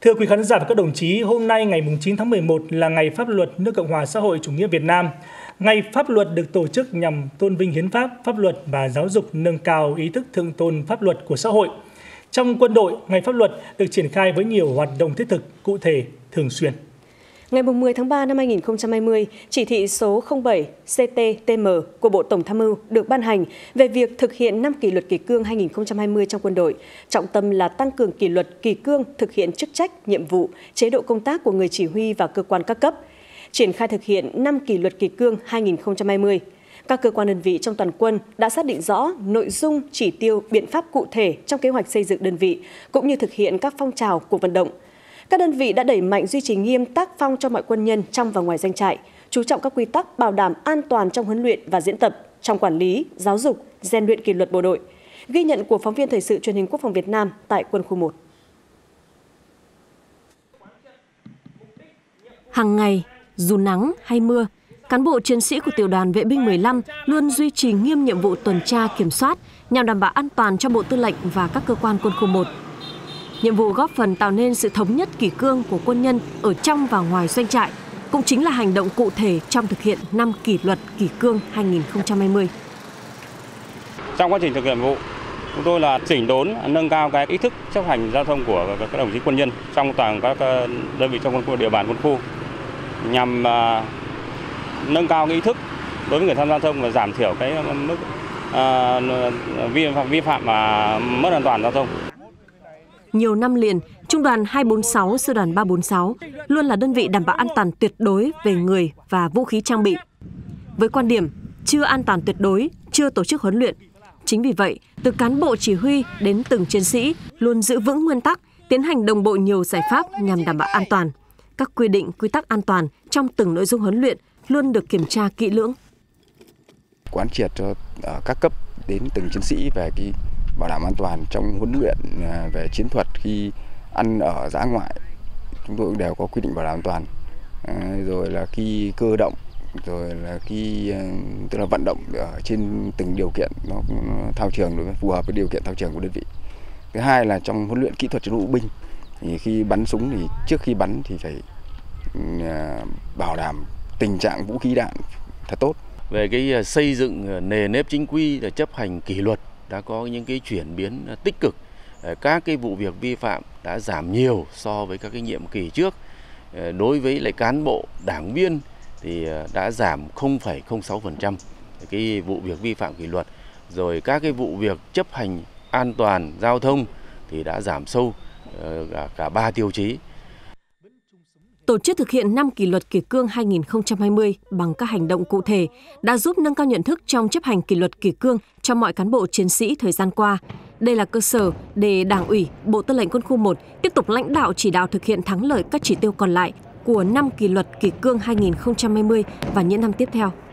Thưa quý khán giả và các đồng chí, hôm nay ngày 9 tháng 11 là Ngày Pháp luật nước Cộng hòa xã hội chủ nghĩa Việt Nam. Ngày Pháp luật được tổ chức nhằm tôn vinh hiến pháp, pháp luật và giáo dục nâng cao ý thức thượng tôn pháp luật của xã hội. Trong quân đội, Ngày Pháp luật được triển khai với nhiều hoạt động thiết thực, cụ thể, thường xuyên. Ngày 10 tháng 3 năm 2020, chỉ thị số 07 CT-TM của Bộ Tổng tham mưu được ban hành về việc thực hiện năm kỷ luật kỷ cương 2020 trong quân đội. Trọng tâm là tăng cường kỷ luật kỷ cương, thực hiện chức trách, nhiệm vụ, chế độ công tác của người chỉ huy và cơ quan các cấp. Triển khai thực hiện năm kỷ luật kỷ cương 2020. Các cơ quan đơn vị trong toàn quân đã xác định rõ nội dung, chỉ tiêu, biện pháp cụ thể trong kế hoạch xây dựng đơn vị, cũng như thực hiện các phong trào, cuộc vận động. Các đơn vị đã đẩy mạnh duy trì nghiêm tác phong cho mọi quân nhân trong và ngoài doanh trại, chú trọng các quy tắc bảo đảm an toàn trong huấn luyện và diễn tập, trong quản lý, giáo dục, rèn luyện kỷ luật bộ đội. Ghi nhận của phóng viên thời sự truyền hình Quốc phòng Việt Nam tại quân khu 1. Hàng ngày, dù nắng hay mưa, cán bộ chiến sĩ của tiểu đoàn vệ binh 15 luôn duy trì nghiêm nhiệm vụ tuần tra kiểm soát nhằm đảm bảo an toàn cho Bộ Tư lệnh và các cơ quan quân khu 1. Nhiệm vụ góp phần tạo nên sự thống nhất kỷ cương của quân nhân ở trong và ngoài doanh trại, cũng chính là hành động cụ thể trong thực hiện năm kỷ luật kỷ cương 2020. Trong quá trình thực hiện nhiệm vụ, chúng tôi là chỉnh đốn, nâng cao cái ý thức chấp hành giao thông của các đồng chí quân nhân trong toàn các đơn vị trong quân khu, địa bàn quân khu, nhằm nâng cao cái ý thức đối với người tham gia giao thông và giảm thiểu cái mức vi phạm và mất an toàn giao thông. Nhiều năm liền, Trung đoàn 246, Sư đoàn 346 luôn là đơn vị đảm bảo an toàn tuyệt đối về người và vũ khí trang bị. Với quan điểm chưa an toàn tuyệt đối, chưa tổ chức huấn luyện. Chính vì vậy, từ cán bộ chỉ huy đến từng chiến sĩ luôn giữ vững nguyên tắc, tiến hành đồng bộ nhiều giải pháp nhằm đảm bảo an toàn. Các quy định, quy tắc an toàn trong từng nội dung huấn luyện luôn được kiểm tra kỹ lưỡng. Quán triệt cho các cấp đến từng chiến sĩ về cái bảo đảm an toàn trong huấn luyện, về chiến thuật khi ăn ở dã ngoại, chúng tôi cũng đều có quy định bảo đảm an toàn. Rồi là khi cơ động, rồi là khi tức là vận động ở trên từng điều kiện nó thao trường đối với phù hợp với điều kiện thao trường của đơn vị. Thứ hai là trong huấn luyện kỹ thuật chiến đấu bộ binh, thì khi bắn súng thì trước khi bắn thì phải bảo đảm tình trạng vũ khí đạn thật tốt. Về cái xây dựng nề nếp chính quy để chấp hành kỷ luật đã có những cái chuyển biến tích cực. Các cái vụ việc vi phạm đã giảm nhiều so với các cái nhiệm kỳ trước. Đối với lại cán bộ, đảng viên thì đã giảm 0,06% cái vụ việc vi phạm kỷ luật. Rồi các cái vụ việc chấp hành an toàn giao thông thì đã giảm sâu cả 3 tiêu chí. Tổ chức thực hiện năm kỷ luật kỷ cương 2020 bằng các hành động cụ thể đã giúp nâng cao nhận thức trong chấp hành kỷ luật kỷ cương cho mọi cán bộ chiến sĩ thời gian qua. Đây là cơ sở để Đảng ủy, Bộ Tư lệnh Quân khu 1 tiếp tục lãnh đạo chỉ đạo thực hiện thắng lợi các chỉ tiêu còn lại của năm kỷ luật kỷ cương 2020 và những năm tiếp theo.